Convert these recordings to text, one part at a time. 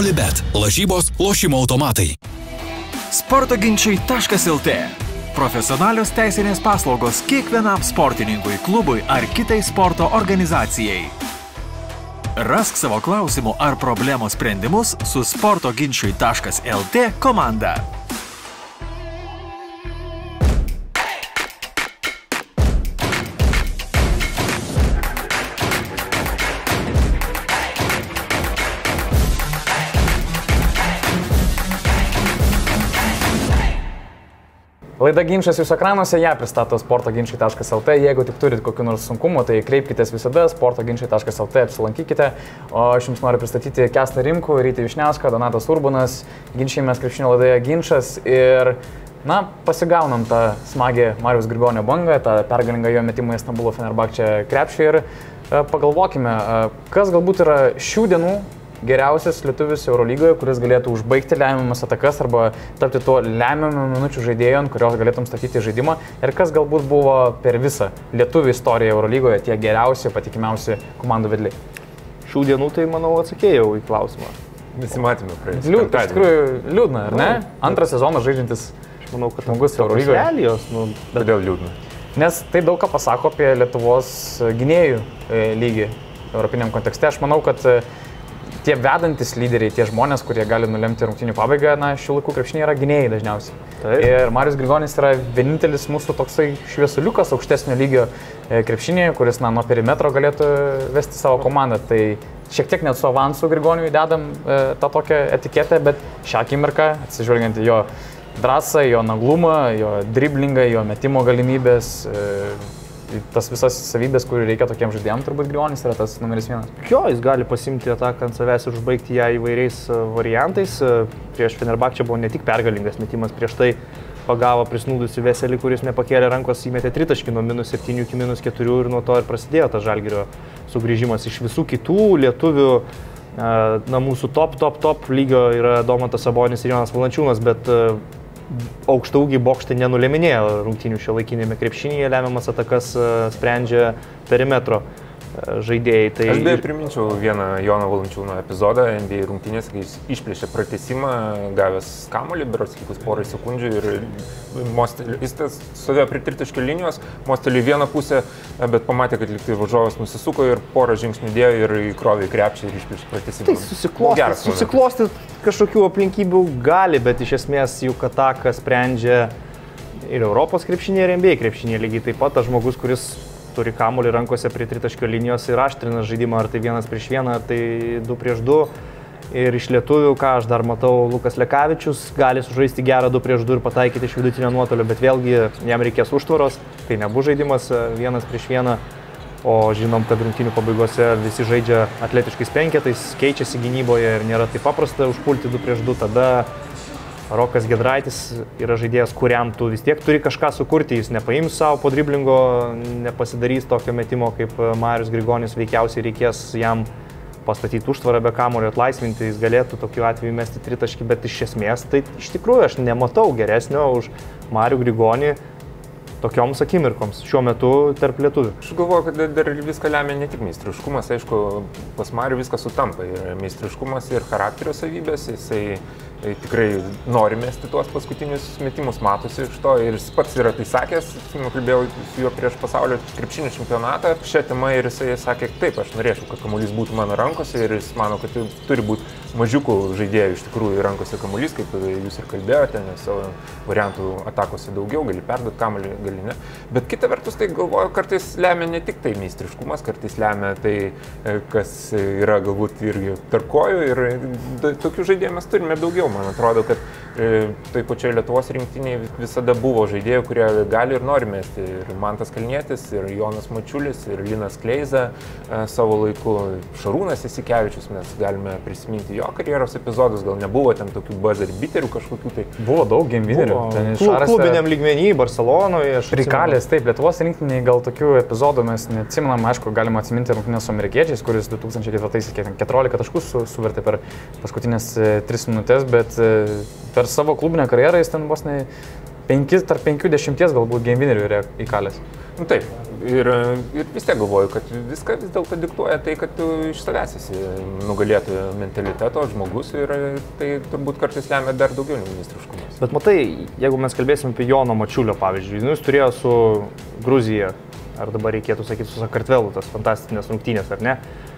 Olibet – lažybos lošimo automatai. Sportoginčiai.lt – profesionalios teisinės paslaugos kiekvienam sportininkui, klubui ar kitai sporto organizacijai. Rask savo klausimų ar problemos sprendimus su Sportoginčiai.lt komanda. Laida Ginčas jūsų ekranuose, ją pristato Sportoginčiai.lt. Jeigu tik turit kokių nors sunkumų, tai kreipkitės visada Sportoginčiai.lt, apsilankykite. O aš jums noriu pristatyti Kęstą Rimkų, Rytį Višniauską, Donatas Urbonas. Ginčijamės krepšinio laidoje Ginčas ir, pasigaunam tą smagį Mariaus Grigonio bangą, tą pergalingą jo metimą į Stambulo Fenerbahče krepšį ir pagalvokime, kas galbūt yra šių dienų geriausias lietuvis Eurolygoje, kuris galėtų užbaigti lemiamas atakas arba tapti tuo lemiamų minučių žaidėju, ant kurios galėtum statyti žaidimą ir kas galbūt buvo per visą lietuvių istoriją Eurolygoje tie geriausi, patikimiausi komandų vedliai. Šių dienų tai, manau, atsakėjau į klausimą. Visi matėme praėjus. Iš tikrųjų liūdna, ar ne? Antras sezonas žaidžiantis žmogus Eurolygoje. Realijos, Kodėl liūdna? Nes tai daug ką pasako apie Lietuvos gynėjų lygį europiniam kontekste. Aš manau, kad tie vedantis lyderiai, tie žmonės, kurie gali nulemti rungtynių pabaigą, šių laikų krepšiniai yra gynėjai dažniausiai. Taip. Ir Marius Grigonis yra vienintelis mūsų toksai šviesuliukas aukštesnio lygio krepšinėje, kuris nuo perimetro galėtų vesti savo komandą. Tai šiek tiek net su avansu Grigoniui dedam tą tokią etiketę, bet šią akimirką, atsižvelgiant į jo drąsą, jo naglumą, jo driblingą, jo metimo galimybės, tas visas savybės, kurių reikia tokiem žaidėjams, turbūt Grigonis yra tas numeris 1. Jo, jis gali pasimti ataką ant savęs ir užbaigti ją įvairiais variantais. Prieš Fenerbahče buvo ne tik pergalingas metimas, prieš tai pagavo prisnūdusi Veselį, kuris nepakėlė rankos, įmetė tritaškį nuo -7 iki -4 ir nuo to ir prasidėjo tas Žalgirio sugrįžimas. Iš visų kitų lietuvių, mūsų top lygio yra Domantas Sabonis ir Jonas Valančiūnas, bet aukštaugiai bokštai nenuleminėjo rungtynių šiuolaikinėme krepšinyje, lemiamas atakas sprendžia perimetro žaidėjai. Tai aš beje priminčiau vieną Jono Valančiūno epizodą NBA rungtynės, kai jis išplėšė pratęsimą, gavęs kamuolį, berods likus porai sekundžių ir jis stovėjo prie tritaškio linijos, mostelėjo į vieną pusę, bet pamatė, kad liktai varžovas nusisuko ir porą žingsnių dėjo ir įkrovė į krepšį ir išplėšė pratęsimą. Tai susiklosti kažkokių aplinkybių gali, bet iš esmės juk ataką sprendžia ir Europos krepšinė, ir NBA krepšinė lygiai taip pat. Tas žmogus, kuris turi kamuolį rankose prie tritaškio linijos ir aštrina žaidimą, ar tai 1-1, ar tai 2-2. Ir iš lietuvių, ką aš dar matau, Lukas Lekavičius gali sužaisti gerą 2-2 ir pataikyti iš vidutinio nuotolio, bet vėlgi jam reikės užtvaros, tai nebus žaidimas 1-1, o žinom, kad rungtynių pabaigose visi žaidžia atletiškais penketais, keičiasi gynyboje ir nėra taip paprasta užpulti 2-2, tada Rokas Giedraitis yra žaidėjas, kuriam tu vis tiek turi kažką sukurti, jis nepaims savo po driblingo, nepasidarys tokio metimo kaip Marius Grigonis, veikiausiai reikės jam pastatyti užtvarą be kamuolio, atlaisvinti, jis galėtų tokiu atveju mesti tritaškį, bet iš esmės tai iš tikrųjų aš nematau geresnio už Marių Grigonį tokioms akimirkoms šiuo metu tarp lietuvių. Aš galvoju, kad dar viską lemia ne tik meistriškumas, aišku, pas Marių viskas sutampa ir meistriškumas ir charakterio savybės, jisai tikrai nori mesti tuos paskutinius metimus, matosi iš to ir jis pats yra tai sakęs, kalbėjau su juo prieš pasaulio krepšinio čempionatą šią temą ir jisai sakė, taip, aš norėčiau, kad kamuolys būtų mano rankose ir jis mano, kad turi būti mažiukų žaidėjų iš tikrųjų rankose kamuolys, kaip jūs ir kalbėjote, nes savo variantų atakose daugiau, gali perduoti kamuolį, gali ne. Bet kita vertus, tai galvoju, kartais lemia ne tik tai meistriškumas, kartais lemia tai, kas yra galbūt irgi tarp kojų ir tokių žaidėjų mes turime daugiau. Man atrodo, kad tai pačioje Lietuvos rinktiniai visada buvo žaidėjų, kurie gali ir nori mesti. Ir Mantas Kalnietis, ir Jonas Mačiulis, ir Linas Kleiza savo laiku, Šarūnas Jasikevičius, mes galime prisiminti jo karjeros epizodus, gal nebuvo ten tokių buzzer biterių kažkokių tai. Buvo daug gamebinerių. Klubiniam lygmenį, Barcelonoje. Prikalės, taip, Lietuvos rinktiniai gal tokių epizodų mes neatsimenam, aišku, galima atsiminti rungtynės su amerikiečiais, kuris 2004 14 taškus suvertė per paskutinės 3 minutės, bet per savo klubinę karjerą jis ten vos ne tarp 5-10 galbūt gamebinerių yra įkalęs. Taip, Ir vis tiek galvoju, kad viską vis dėlto diktuoja tai, kad tu iš savęs esi nugalėtojo mentaliteto žmogus ir tai turbūt kartais lemia dar daugiau negu meistriškumas. Bet matai, jeigu mes kalbėsim apie Jono Mačiulio pavyzdžiui, jis turėjo su Gruzija, ar dabar reikėtų sakyti su Sakartvelu, tas fantastinės rungtynės, ar ne?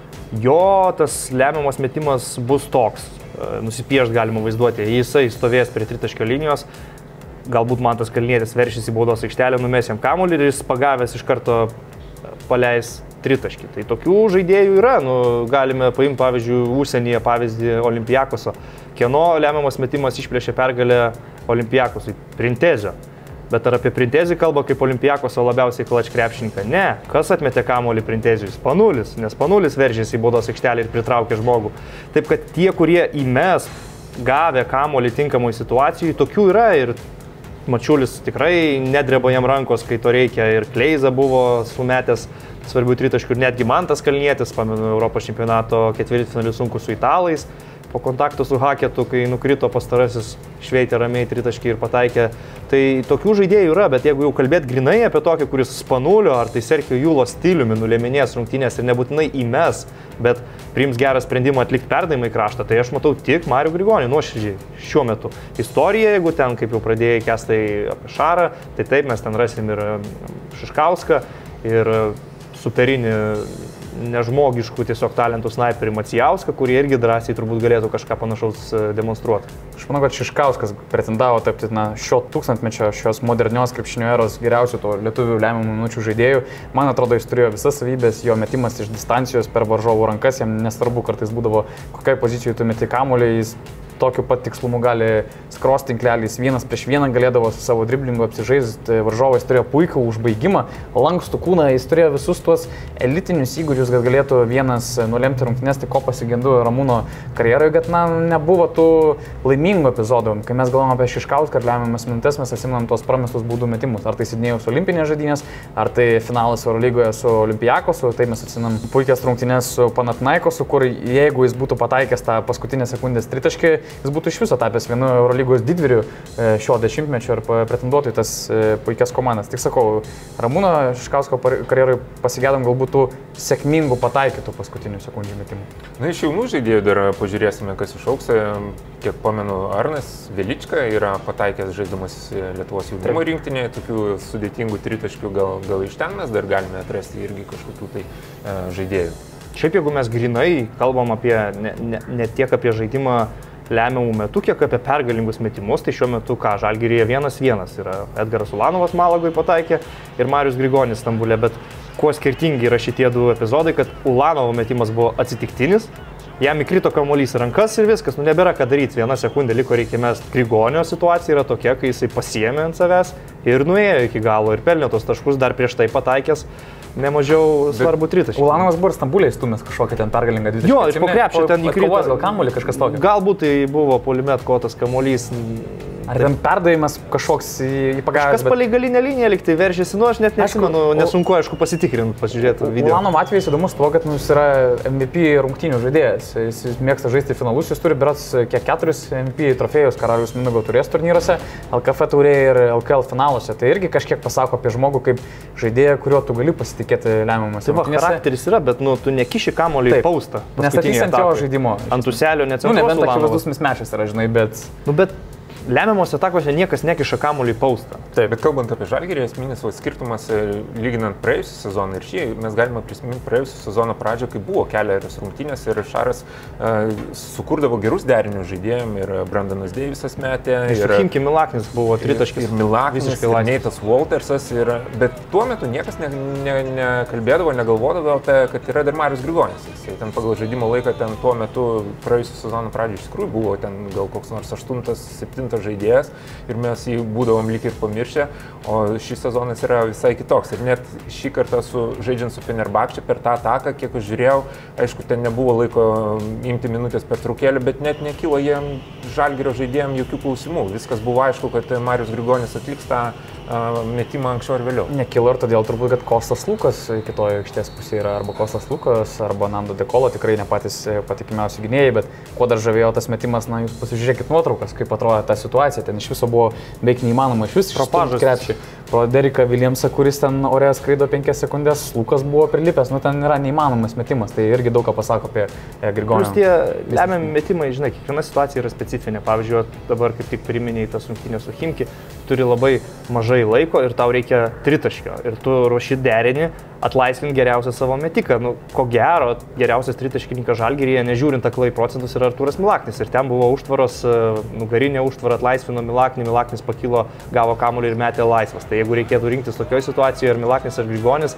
Jo tas lemiamas metimas bus toks, nusipiešt galima vaizduoti, jisai stovės prie tritaškio linijos, galbūt Mantas Kalnietis veršys į baudos aikštelę, numes jam kamuolį ir jis pagavęs iš karto paleis tritaškį. Tai tokių žaidėjų yra, galime paimti pavyzdžiui užsienyje pavyzdį Olympiakoso. Kieno lemiamas metimas išplėšė pergalę Olympiakosui? Printezio. Bet ar apie Printezį kalba kaip Olympiakoso labiausiai klač krepšininką? Ne. Kas atmetė kamuolį Printezijui? Spanulis, nes Spanulis veržėsi į baudos aikštelę ir pritraukė žmogų. Taip kad tie, kurie įmes gavę kamuolį tinkamoj situacijai, tokių yra ir Mačiulis tikrai nedreba jam rankos, kai to reikia, ir Kleiza buvo sumetęs svarbių tritaškių ir netgi Mantas Kalnietis, pamenu, Europos čempionato ketvirtfinalį sunku su italais, po kontakto su Haketu, kai nukrito pastarasis, šveitė ramiai tritaškį ir pataikė. Tai tokių žaidėjų yra, bet jeigu jau kalbėt grinai apie tokį, kuris Spanulio ar tai Sergio Julo stiliumi nulėminės rungtynės ir nebūtinai įmes, bet priims gerą sprendimą atlikti perdavimą į kraštą, tai aš matau tik Marių Grigonį nuoširdžiai šiuo metu. Istorija, jeigu ten, kaip jau pradėjai Kestai apie Šarą, tai taip mes ten rasim ir Šiškauską, ir superinį nežmogiškų tiesiog talentų snaiperį Macijauską, kurie irgi drąsiai turbūt galėtų kažką panašaus demonstruoti. Aš manau, kad Šiškauskas pretendavo tapti šio tūkstantmečio, šios modernios krepšinio eros geriausių to lietuvių lemiamų minučių žaidėjų. Man atrodo, jis turėjo visas savybės, jo metimas iš distancijos per varžovų rankas, jam nesvarbu, kartais būdavo kokiai pozicijoje tu meti kamuolį, jis tokiu pat tikslumu gali skrosti tinklelį, jis vienas prieš vieną galėdavo su savo driblingu apsižaisti, varžovas turėjo puikų užbaigimą, lankstų kūną, jis turėjo visus tuos elitinius įgūdžius, kad galėtų vienas nulemti rungtynes, tai ko pasigendu Ramūno karjeroje, kad nebuvo tų laimingų epizodų. Kai mes galvom apie Šiškauską ir lemiamas minutes, mes atsimenam tos pramestus baudų metimus, ar tai Sidnėjaus olimpinės žaidynės, ar tai finalas Eurolygoje su Olympiakosu, tai mes atsimenam puikias rungtynes su Panathinaikosu, kur jeigu jis būtų pataikęs tą paskutinę sekundės tritaškį, jis būtų iš viso tapęs vienu Eurolygos didvyriu šio dešimtmečio ir pretenduotų į tas puikias komandas. Tik sakau, Ramūno Šiškausko karjerai pasigėdam galbūt tų sėkmingų pataikytų paskutinių sekundžių metimų. Na, iš jaunų žaidėjų dar pažiūrėsime, kas išauks. Kiek pamenu, Arnas Velička yra pataikęs žaiddamas Lietuvos jaunimo rinktinėje, tokių sudėtingų tritaškių gal iš ten mes dar galime atrasti irgi kažkokių tai žaidėjų. Šiaip jeigu mes grinai kalbam apie ne tiek apie žaidimą lemiamų metų, kiek apie pergalingus metimus, tai šiuo metu ką, Žalgiryje 1-1 yra Edgaras Ulanovas Malagoj pataikė ir Marius Grigonis Stambule, bet kuo skirtingi yra šitie du epizodai, kad Ulanovo metimas buvo atsitiktinis, jam įkrito kamuolys į rankas ir viskas, nebėra ką daryti, 1 sekundė liko, reikia mest. Grigonio situacija yra tokia, kai jisai pasiėmė ant savęs ir nuėjo iki galo ir pelnė tos taškus dar prieš tai pataikęs. Nemažiau svarbu tritaškį. Ulanovas buvo ir Stambulė įstumęs kažkokią ten pergalingą 20. Jo, iš po krepšio ten įkrito. Gal kamuolį kažkas tokio? Galbūt tai buvo Polimet kotas kamuolys. Ar ten perdavimas kažkoks į pagavęs? Kažkas palei galinę liniją liktai veržėsi, aš net nesimenu, nesunku, aišku, pasitikrinti, pasižiūrėti video. Ulanovo atvejis įdomus tuo, kad jis yra MVP rungtynių žaidėjas. Jis mėgsta žaisti finalus, jis turi berods kiek 4 MVP trofėjus Karaliaus Mindaugo taurės turnyruose, LKF taurėje ir LKL finaluose. Tai irgi kažkiek pasako apie žmogų kaip žaidėją, kuriuo tu gali pasitikėti lemiamas. Tai charakteris yra, bet tu nekiši kamuolį į paustą. Nestatysant jo žaidimo. Ant uselio neatsirado. Nebent akivaizdus mismečas yra, žinai, bet... Bet lemiamos atakose niekas nekiša kamuolį į paustą. Taip, bet kalbant apie Žalgirį, esminis skirtumas, lyginant praėjusią sezoną ir šį, mes galime prisiminti praėjusią sezono pradžią, kai buvo kelios rungtynės ir Šaras sukurdavo gerus derinius žaidėjim ir Brandonas Deivisas metė. Ir Chimki Milaknis buvo tritaškis. Ir Milaknis, ir Neitas Waltersas. Bet tuo metu niekas nekalbėdavo, negalvodavo apie, kad yra dar Marius Grigonis. Jis ten pagal žaidimo laiką ten tuo metu praėjusią sezono pradžią iš tikrųjų buvo ten gal koks nors 8-7 žaidėjas ir mes jį būdavom lyg ir pamiršę, o šis sezonas yra visai kitoks. Ir net šį kartą žaidžiant su Fenerbahče per tą ataką, kiek aš žiūrėjau, aišku, ten nebuvo laiko imti minutės per trukėlį, bet net nekilo jiem Žalgirio žaidėjim jokių klausimų. Viskas buvo aišku, kad Marius Grigonis atliks tą metimą anksčiau ar vėliau. Nekilo ir todėl turbūt, kad Kostas Lukas kitoje aikštės pusėje yra arba Kostas Lukas, arba Nando De Colo, tikrai ne patys patikimiausi gynėjai, bet kuo dar žavėjo tas metimas, jūs pasižiūrėkit nuotraukas, kaip atrodo ta situacija, ten iš viso buvo beveik neįmanoma iš viso išstumti krepšį. pro Deriką Williamsą, kuris ten ore skraido 5 sekundės, Lukas buvo prilipęs, nu ten yra neįmanomas metimas, tai irgi daug ką pasako apie Grigonį. Plus tie lemiami metimai, žinai, kiekviena situacija yra specifinė. Pavyzdžiui, dabar kaip tik priminėjai tas rungtynės su Chimki, turi labai mažai laiko ir tau reikia tritaškio. Ir tu ruoši derinį, atlaisvint geriausią savo metiką. Nu, ko gero, geriausias tritaškininkas Žalgiryje, nežiūrint aklai procentus, yra Artūras Milaknis. Ir ten buvo užtvaros, nugarinė užtvara, atlaisvino Milaknį, Milaknis pakilo, gavo kamuolį ir metė laisvas. Tai jeigu reikėtų rinktis tokioje situacijoje, ar Milaknis, ar Grigonis,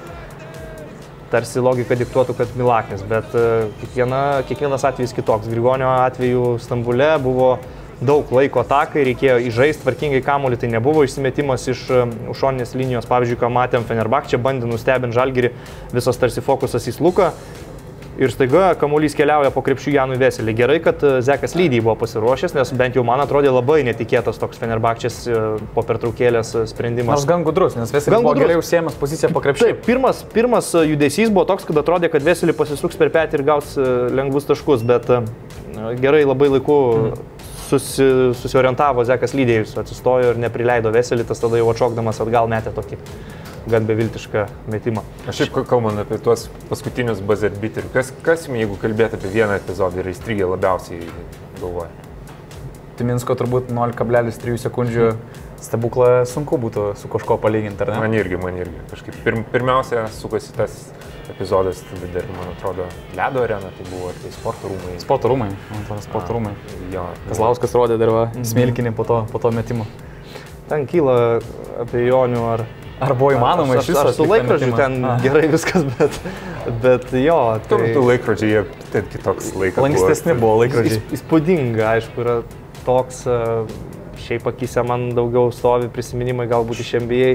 tarsi logika diktuotų, kad Milaknis. Bet kiekvienas atvejis kitoks. Grigonio atveju Stambule buvo daug laiko atakai, reikėjo įžaisti tvarkingai kamuolį, tai nebuvo išsimetimas iš šoninės linijos. Pavyzdžiui, ką matėm Fenerbahče, bandė nustebinti Žalgirį, visas tarsi fokusas į Luką ir staiga kamuolys keliauja po krepšių Janui Veselį. Gerai, kad Zekas Lydiai buvo pasiruošęs, nes bent jau man atrodė labai netikėtas toks Fenerbahčės po pertraukėlės sprendimas. Nors gan gudrus, nes Veselis buvo gerai užsiėmęs poziciją po krepšių. Taip, pirmas judesys buvo toks, kad atrodė, kad Veselį pasisuks per petį ir gaus lengvus taškus, bet gerai labai laiku susiorientavo Zekas Lydėjus, atsistojo ir neprileido Veselį, tas tada jau atšokdamas atgal metė tokį gan beviltišką metimą. Aš šiaip kalbant apie tuos paskutinius buzzer beaterius, kas jeigu kalbėt apie vieną epizodą yra įstrigę labiausiai galvoje? Tai Minsko turbūt 0,3 sekundžių stebuklą sunku būtų su kažko palyginti, ar ne? Man irgi. Kažkaip pirmiausia sukasi tas epizodas, tada dar, man atrodo, Ledo arena, tai buvo tai sporto rūmai. Sporto rūmai, man atrodo, sporto rūmai. Jo. Kazlauskas rodė dar smilkinį po to metimo. Ten kyla abejonių, ar buvo įmanoma iš viso. Ar su laikrodžiu ten gerai viskas, bet jo. Tuo metu laikrodžiai, tai kitoks laikas. Lankstesni buvo laikrodžiai. Įspūdinga, aišku, yra toks, šiaip akyse man daugiau stovi prisiminimai galbūt iš NBA,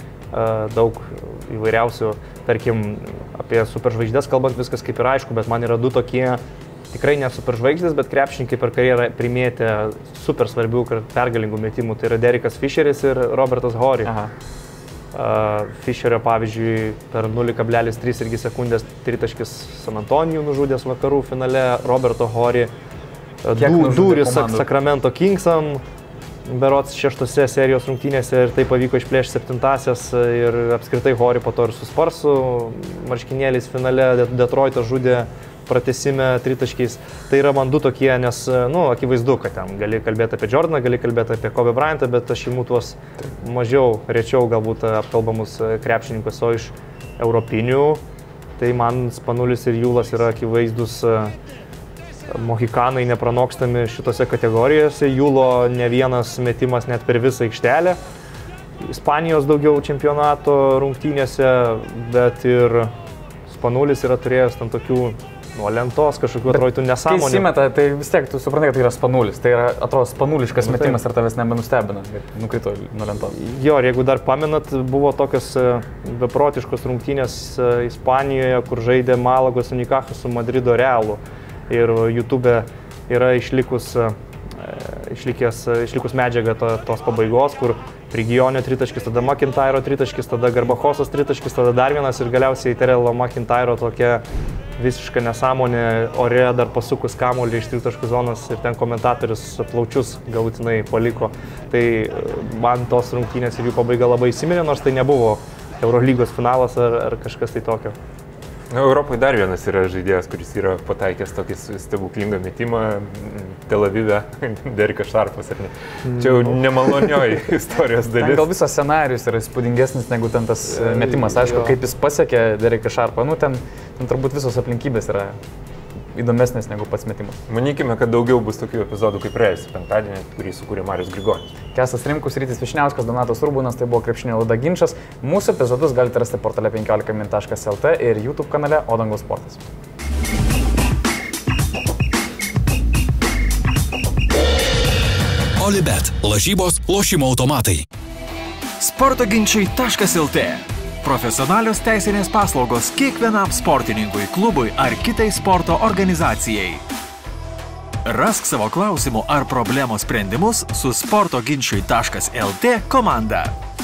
daug įvairiausių, tarkim, apie superžvaigždės kalbant viskas kaip ir aišku, bet man yra du tokie tikrai ne superžvaigždės, bet krepšininkai per karjerą primėtė super svarbių pergalingų metimų. Tai yra Derekas Fisheris ir Robertas Horry. Fisherio, pavyzdžiui, per 0,3 irgi sekundės tritaškis San Antonijų nužudęs vakarų finale, Roberto Horry dūris Sacramento Kingsam, berods 6 serijos rungtynėse ir tai pavyko išplėšti 7-asias ir apskritai Horry po to ir su Sparsu marškinėliais finale Detroitas žudė pratęsime tritaškiais. Tai yra man du tokie, nes, akivaizdu, kad ten gali kalbėti apie Jordaną, gali kalbėti apie Kobe Bryantą, bet aš imu tuos mažiau, rečiau galbūt apkalbamus krepšininkus, o iš europinių, tai man Spanulis ir Jūlas yra akivaizdus mohikanai nepranokstami šitose kategorijose. Jūlo ne vienas metimas net per visą aikštelę. Ispanijos daugiau čempionato rungtynėse, bet ir Spanulis yra turėjęs tam tokių nuo lentos kažkokių atrodytų nesąmonių. Kai įsimeta, tai vis tiek tu suprantai, kad tai yra Spanulis. Tai yra, atrodo, spanuliškas metimas ir tavęs nebenustebina, kad nukrito nuo lentos. Jo, ir jeigu dar pamenat, buvo tokios beprotiškos rungtynės Ispanijoje, kur žaidė Malagos Unicaja su Madrido Realu. Ir YouTube yra išlikus medžiaga tos pabaigos, kur Prigionio tritaškis, tada McIntyro tritaškis, tada Garbachosas tritaškis, tada dar vienas ir galiausiai Terelo McIntyro tokia visiška nesąmonė ore dar pasukus kamuolį iš tritaškų zonos ir ten komentatorius plaučius galutinai paliko. Tai man tos rungtynės ir jų pabaiga labai įsiminė, nors tai nebuvo Eurolygos finalas ar kažkas tai tokio. Europoje dar vienas yra žaidėjas, kuris yra pataikęs tokį stebuklingą metimą Tel Avive, Derekas Šarpas, ar ne? Čia jau nemalonioji istorijos dalis. Gal visas scenarijus yra įspūdingesnis negu ten tas metimas. Aišku, kaip jis pasiekė Dereką Šarpą, ten turbūt visos aplinkybės yra įdomesnės negu pats metimas. Manykime, kad daugiau bus tokių epizodų kaip praėjusį penktadienį, kurį sukūrė Marius Grigonis. Kęstas Rimkus, Rytis Vyšniauskas, Donatas Urbūnas, tai buvo krepšinio laida Ginčas. Mūsų epizodus galite rasti portale 15min.lt ir YouTube kanale Odangos sportas. Olibet. Lažybos, lošimo automatai. Sportoginčiai.lt. Profesionalios teisinės paslaugos kiekvienam sportininkui, klubui ar kitai sporto organizacijai. Rask savo klausimų ar problemos sprendimus su Sportoginčiai.lt komanda.